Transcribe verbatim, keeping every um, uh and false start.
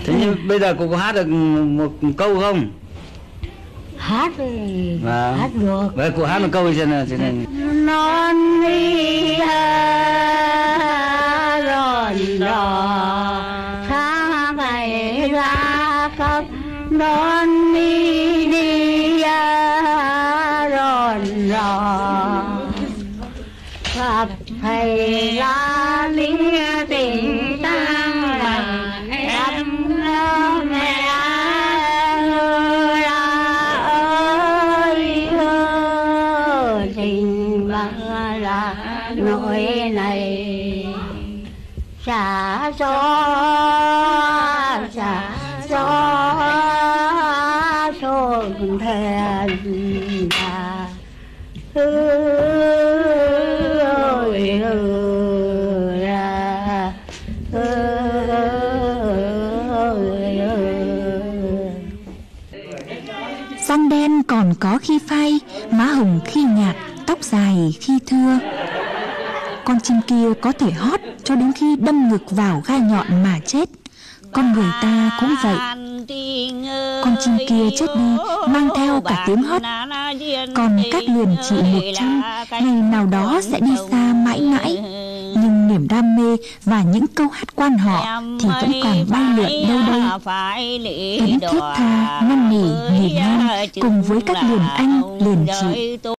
Thế nhưng bây giờ cô có hát được một câu không? Hát thì Vâng. hát được. Vậy cô hát một câu xem nào. Non đi ha ròn rò tháng ngày ra khắp non đi đi ha ròn rò gặp thầy la lính tình tang là em mẹ nỗi này xả gió xả gió xuân thềm à ơi ra Răng đen còn có khi phai, má hồng khi nhạt, tóc dài khi thưa. Con chim kia có thể hót cho đến khi đâm ngực vào gai nhọn mà chết. Con người ta cũng vậy. Con chim kia chết đi mang theo cả tiếng hót. Còn các liền chị một trăm ngày nào đó sẽ đi xa mãi mãi. Nhưng niềm đam mê và những câu hát quan họ thì vẫn còn bay lượn đâu đây. Vẫn thiết tha, năn nỉ, nghỉ ngang cùng với các liền anh, liền chị.